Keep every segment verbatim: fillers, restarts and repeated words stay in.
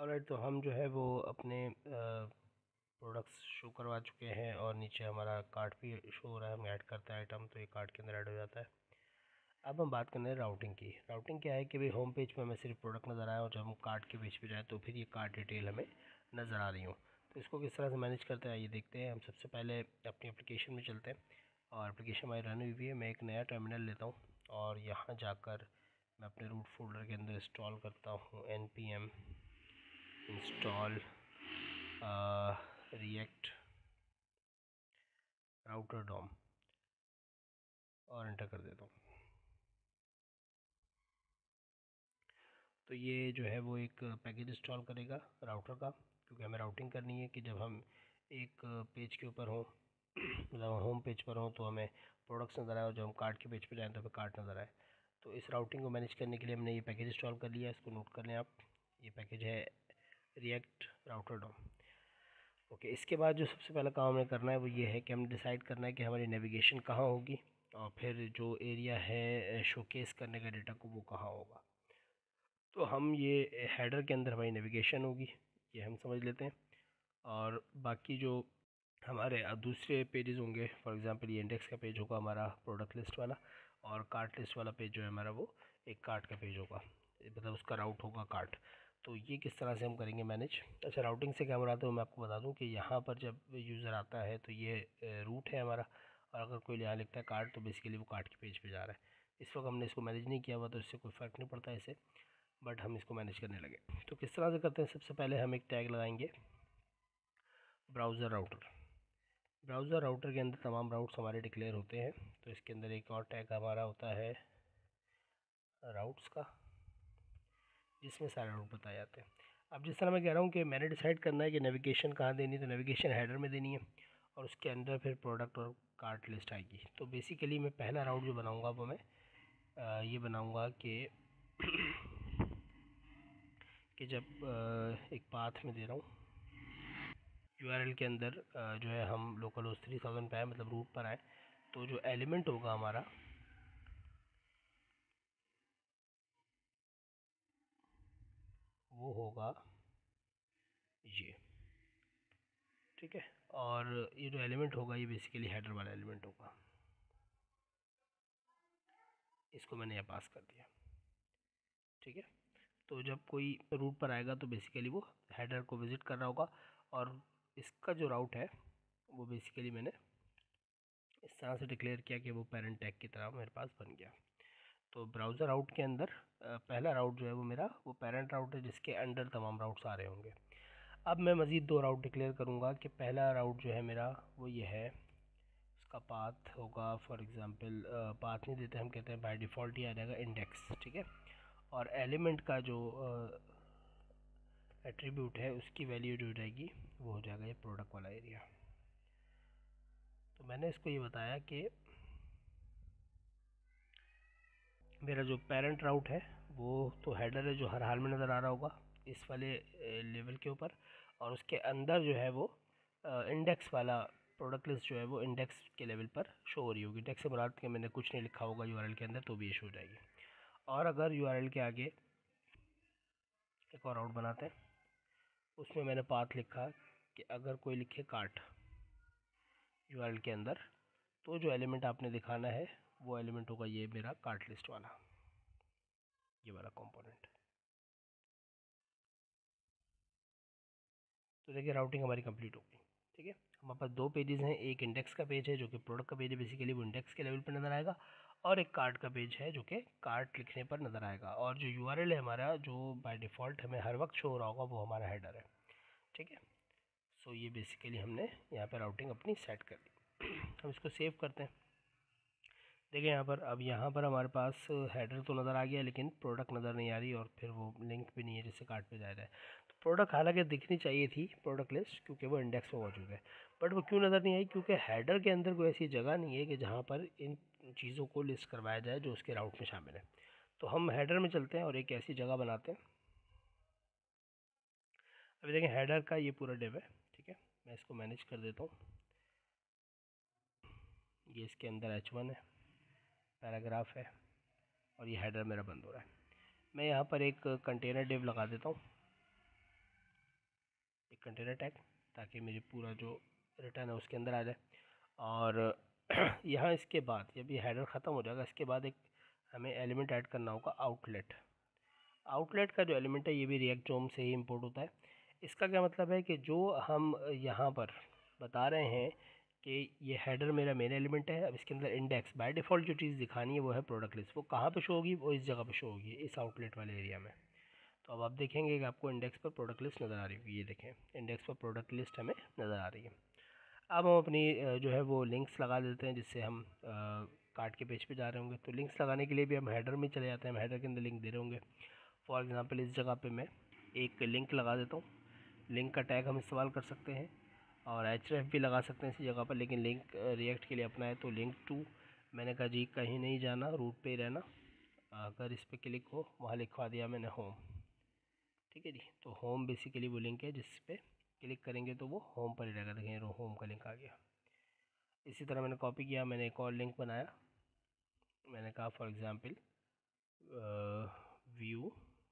Alright, तो हम जो है वो अपने प्रोडक्ट्स शो करवा चुके हैं और नीचे हमारा कार्ट भी शो हो रहा है। हम ऐड करते हैं आइटम तो ये कार्ट के अंदर ऐड हो जाता है। अब हम बात करते हैं राउटिंग की। राउटिंग क्या है कि भाई होम पेज पे हमें सिर्फ प्रोडक्ट नज़र आया और जब हम कार्ट के पेज पे जाए तो फिर ये कार्ट डिटेल हमें नज़र आ रही हो। तो इसको किस तरह से मैनेज करते हैं ये देखते हैं। हम सबसे पहले अपनी एप्लीकेशन में चलते हैं और एप्लीकेशन हमारी रन हुई है। मैं एक नया टर्मिनल लेता हूँ और यहाँ जाकर मैं अपने रूट फोल्डर के अंदर इंस्टॉल करता हूँ N P M install react router dom और एंटर कर देता हूँ। तो ये जो है वो एक पैकेज इंस्टॉल करेगा राउटर का, क्योंकि हमें राउटिंग करनी है कि जब हम एक पेज के ऊपर हों मतलब होम पेज पर हों तो हमें प्रोडक्ट्स नज़र आए और जब हम कार्ट के पेज पर जाएँ तो हमें कार्ट नज़र आए। तो इस राउटिंग को मैनेज करने के लिए हमने ये पैकेज इंस्टॉल कर लिया है। इसको नोट कर लें आप। ये पैकेज है रिएक्ट राउटर डॉम। ओके, इसके बाद जो सबसे पहला काम हमें करना है वो ये है कि हमें डिसाइड करना है कि हमारी नेविगेशन कहाँ होगी और फिर जो एरिया है शोकेस करने का डेटा को वो कहाँ होगा। तो हम ये हेडर के अंदर हमारी नेविगेशन होगी, ये हम समझ लेते हैं। और बाकी जो हमारे दूसरे पेजेस होंगे, फॉर एग्जांपल ये इंडेक्स का पेज होगा हमारा प्रोडक्ट लिस्ट वाला, और कार्ट लिस्ट वाला पेज जो है हमारा वो एक कार्ट का पेज होगा, मतलब उसका राउट होगा कार्ट। तो ये किस तरह से हम करेंगे मैनेज। अच्छा, राउटिंग से क्या मुराद है मैं आपको बता दूं कि यहाँ पर जब यूज़र आता है तो ये रूट है हमारा, और अगर कोई यहाँ लिखता है कार्ट तो बेसिकली वो कार्ट के पेज पे जा रहा है। इस वक्त हमने इसको मैनेज नहीं किया हुआ तो इससे कोई फ़र्क नहीं पड़ता इसे, बट हम इसको मैनेज करने लगे। तो किस तरह से करते हैं, सबसे पहले हम एक टैग लगाएंगे ब्राउज़र राउटर। ब्राउज़र राउटर के अंदर तमाम राउट्स हमारे डिक्लेयर होते हैं। तो इसके अंदर एक और टैग हमारा होता है राउट्स का, जिसमें सारे राउट बताए जाते हैं। अब जिस तरह मैं कह रहा हूँ कि मैंने डिसाइड करना है कि नेविगेशन कहाँ देनी है, तो नेविगेशन हेडर में देनी है और उसके अंदर फिर प्रोडक्ट और कार्ट लिस्ट आएगी। तो बेसिकली मैं पहला राउट जो बनाऊँगा वो मैं आ, ये बनाऊँगा कि कि जब आ, एक पाथ में दे रहा हूँ यूआरएल के अंदर आ, जो है हम लोकल होस्ट थ्री थाउजेंड पे आए, मतलब रूट पर आए, तो जो एलिमेंट होगा हमारा वो होगा ये, ठीक है। और ये जो एलिमेंट होगा ये बेसिकली हेडर वाला एलिमेंट होगा। इसको मैंने यहाँ पास कर दिया, ठीक है। तो जब कोई रूट पर आएगा तो बेसिकली वो हेडर को विज़िट कर रहा होगा, और इसका जो राउट है वो बेसिकली मैंने इस तरह से डिक्लेयर किया कि वो पेरेंट टैग की तरह मेरे पास बन गया। तो ब्राउज़र राउट के अंदर पहला राउट जो है वो मेरा वो पेरेंट राउट है, जिसके अंडर तमाम राउट्स आ रहे होंगे। अब मैं मज़ीद दो राउट डिक्लेयर करूँगा कि पहला राउट जो है मेरा वो ये है, उसका पाथ होगा फॉर एग्ज़ाम्पल, पाथ नहीं देते हम, कहते हैं बाय डिफ़ॉल्ट ही आ जाएगा इंडेक्स, ठीक है। और एलिमेंट का जो एट्रीब्यूट है उसकी वैल्यू जो रहेगी वो हो जाएगा ये प्रोडक्ट वाला एरिया। तो मैंने इसको ये बताया कि मेरा जो पेरेंट राउट है वो तो हेडर है जो हर हाल में नज़र आ रहा होगा इस वाले लेवल के ऊपर, और उसके अंदर जो है वो इंडेक्स वाला प्रोडक्ट लिस्ट जो है वो इंडेक्स के लेवल पर शो हो रही होगी। इंडेक्स से मुराद के मैंने कुछ नहीं लिखा होगा यूआरएल के अंदर तो भी ये शो हो जाएगी। और अगर यूआरएल के आगे एक और राउट बनाते हैं, उसमें मैंने पाथ लिखा कि अगर कोई लिखे कार्ट यूआरएल के अंदर, तो जो एलिमेंट आपने दिखाना है वो एलिमेंट होगा ये मेरा कार्ट लिस्ट वाला, ये वाला कंपोनेंट। तो देखिए राउटिंग हमारी कंप्लीट हो गई, ठीक है। हमारे पास दो पेजेस हैं, एक इंडेक्स का पेज है जो कि प्रोडक्ट का पेज है, बेसिकली वो इंडेक्स के लेवल पर नज़र आएगा, और एक कार्ट का पेज है जो कि कार्ट लिखने पर नज़र आएगा, और जो यूआरएल है हमारा जो बाय डिफ़ॉल्ट हमें हर वक्त शो हो रहा होगा वो हमारा हेडर है, ठीक है। सो ये बेसिकली हमने यहाँ पर राउटिंग अपनी सेट कर दी। हम इसको सेव करते हैं। देखिए यहाँ पर, अब यहाँ पर हमारे पास हेडर तो नज़र आ गया लेकिन प्रोडक्ट नज़र नहीं आ रही, और फिर वो लिंक भी नहीं है जिससे कार्ट पे जाया जाए। तो प्रोडक्ट हालांकि दिखनी चाहिए थी प्रोडक्ट लिस्ट, क्योंकि वो इंडेक्स में मौजूद है, बट वो क्यों नज़र नहीं आई, क्योंकि हेडर के अंदर कोई ऐसी जगह नहीं है कि जहाँ पर इन चीज़ों को लिस्ट करवाया जाए जो उसके राउट में शामिल है। तो हम हेडर में चलते हैं और एक ऐसी जगह बनाते हैं। अभी देखें हेडर का ये पूरा डिव है, ठीक है। मैं इसको मैनेज कर देता हूँ। ये इसके अंदर एच वन है, पैराग्राफ है, और ये हेडर मेरा बंद हो रहा है। मैं यहाँ पर एक कंटेनर डिव लगा देता हूँ। कंटेनर टैग, ताकि मेरी पूरा जो रिटर्न है उसके अंदर आ जाए। और यहाँ इसके बाद जब ये हेडर ख़त्म हो जाएगा, इसके बाद एक हमें एलिमेंट ऐड करना होगा, आउटलेट। आउटलेट का जो एलिमेंट है ये भी रिएक्ट जोम से ही इंपोर्ट होता है। इसका क्या मतलब है कि जो हम यहाँ पर बता रहे हैं कि ये हेडर मेरा मेन एलिमेंट है, अब इसके अंदर इंडेक्स बाय डिफ़ॉल्ट जो चीज़ दिखानी है वो है प्रोडक्ट लिस्ट। वो कहाँ पे शो होगी? वो इस जगह पे शो होगी, इस आउटलेट वाले एरिया में। तो अब आप देखेंगे कि आपको इंडेक्स पर प्रोडक्ट लिस्ट नज़र आ रही होगी। ये देखें, इंडेक्स पर प्रोडक्ट लिस्ट हमें नज़र आ रही है। अब हम अपनी जो है वो लिंक्स लगा देते हैं, जिससे हम कार्ट के पेज पे जा रहे होंगे। तो लिंक्स लगाने के लिए भी हम हेडर में चले जाते हैं, हम हेडर के अंदर लिंक दे रहे होंगे। फॉर एग्ज़ाम्पल इस जगह पे मैं एक लिंक लगा देता हूँ। लिंक का टैग हम इस्तेमाल कर सकते हैं और एच एफ भी लगा सकते हैं इसी जगह पर, लेकिन लिंक रिएक्ट के लिए अपना है। तो लिंक टू मैंने कहा जी कहीं नहीं जाना, रूट पे ही रहना। अगर इस पर क्लिक हो, वहाँ लिखवा दिया मैंने होम, ठीक है जी। तो होम बेसिकली वो लिंक है जिस पे क्लिक करेंगे तो वो होम पर ही रहेगा। देखें होम का लिंक आ गया। इसी तरह मैंने कॉपी किया, मैंने एक और लिंक बनाया। मैंने कहा फॉर एग्ज़ाम्पल व्यू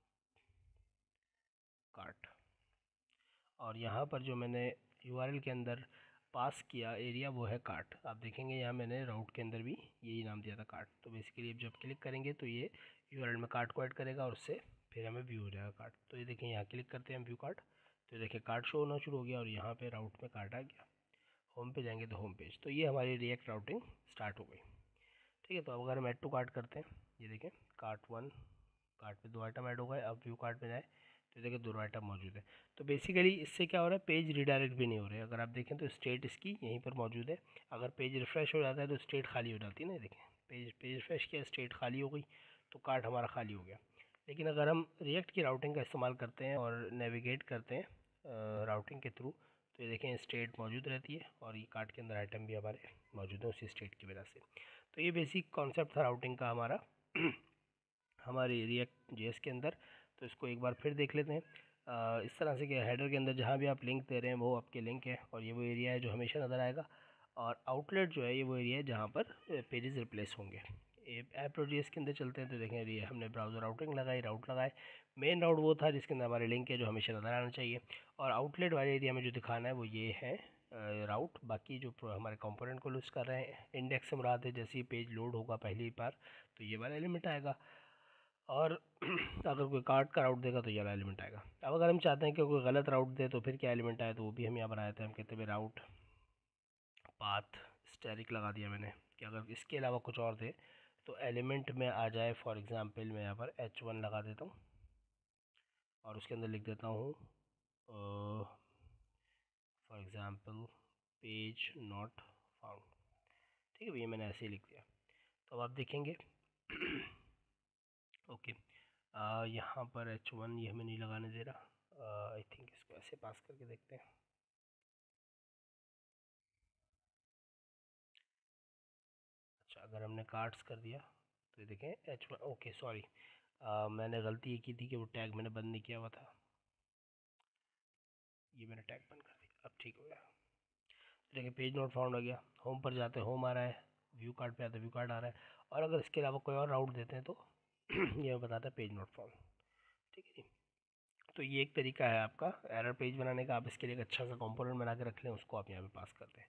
कार्ट, और यहाँ पर जो मैंने यूआरएल के अंदर पास किया एरिया वो है कार्ट। आप देखेंगे यहाँ मैंने राउट के अंदर भी यही नाम दिया था, कार्ट। तो बेसिकली जब क्लिक करेंगे तो ये यूआरएल में कार्ट को ऐड करेगा और उससे फिर हमें व्यू हो जाएगा कार्ट। तो ये देखें, यहाँ क्लिक करते हैं हम व्यू कार्ट, तो देखिए कार्ट शो होना शुरू हो गया और यहाँ पे राउट में कार्ट आ गया। होम पे जाएंगे तो होम पेज। तो ये हमारी रिएक्ट राउटिंग स्टार्ट हो गई, ठीक है। तो अब अगर हम ऐड टू कार्ट करते हैं, ये देखें कार्ट वन, कार्ट पे दो आइटम ऐड हो गए। अब व्यू कार्ट में जाए तो देखिए दो आइटम मौजूद है। तो बेसिकली इससे क्या हो रहा है, पेज रिडायरेक्ट भी नहीं हो रहे। अगर आप देखें तो स्टेट इसकी यहीं पर मौजूद है। अगर पेज रिफ़्रेश हो जाता है तो स्टेट खाली हो जाती है ना, देखें पेज पेज रिफ़्रेश किया, स्टेट खाली हो गई, तो कार्ट हमारा खाली हो गया। लेकिन अगर हम रिएक्ट की राउटिंग का इस्तेमाल करते हैं और नेविगेट करते हैं राउटिंग के थ्रू, तो ये देखें स्टेट मौजूद रहती है और ये कार्ट के अंदर आइटम भी हमारे मौजूद है उसी स्टेट की वजह से। तो ये बेसिक कॉन्सेप्ट था राउटिंग का हमारा हमारी रिएक्ट जेएस के अंदर। तो इसको एक बार फिर देख लेते हैं। आ, इस तरह से कि हेडर के अंदर जहाँ भी आप लिंक दे रहे हैं वो आपके लिंक है, और ये वो एरिया है जो हमेशा नज़र आएगा। और आउटलेट जो है ये वो एरिया है जहाँ पर पेजेस रिप्लेस होंगे। ऐप डॉट जेएस के अंदर चलते हैं तो देखें ये हमने ब्राउज़र राउटिंग लगाई, राउट लगाए। मेन राउट वो था जिसके अंदर हमारे लिंक है जो हमेशा नज़र आना चाहिए, और आउटलेट वाले एरिया में जो दिखाना है वो ये है राउट। बाकी जो हमारे कंपोनेंट को यूज़ कर रहे हैं, इंडेक्स से मुराद है जैसे ही पेज लोड होगा पहली बार तो ये वाला एलिमेंट आएगा, और अगर कोई कार्ट का राउट देगा तो ये वाला एलिमेंट आएगा। अब अगर हम चाहते हैं कि कोई गलत राउट दे तो फिर क्या एलिमेंट आए, तो वो भी हम यहाँ बनाए थे। हम कहते हैं राउट पाथ स्टैरिक लगा दिया मैंने, कि अगर इसके अलावा कुछ और दे तो एलिमेंट में आ जाए। फॉर एग्ज़ाम्पल मैं यहाँ पर एच वन लगा देता हूँ और उसके अंदर लिख देता हूँ for example page not found, ठीक है भैया, मैंने ऐसे ही लिख दिया। तो अब आप देखेंगे ओके यहाँ पर एच वन ये हमें नहीं लगाने दे रहा। आई थिंक इसको ऐसे पास करके देखते हैं। अच्छा, अगर हमने कार्ड्स कर दिया तो ये देखें एच वन, ओके सॉरी मैंने गलती ये की थी कि वो टैग मैंने बंद नहीं किया हुआ था, ये मैंने टैग बंद कर दिया, अब ठीक हो गया। देखिए पेज नोट फाउंड हो गया। होम पर जाते हैं होम आ रहा है, व्यू कार्ड पे आते हैं व्यू कार्ड आ रहा है, और अगर इसके अलावा कोई और राउट देते हैं तो ये बताता है पेज नोट फाउंड, ठीक है जी। तो ये एक तरीका है आपका एरर पेज बनाने का। आप इसके लिए एक अच्छा सा कंपोनेंट बना के रख लें, उसको आप यहाँ पे पास करते हैं।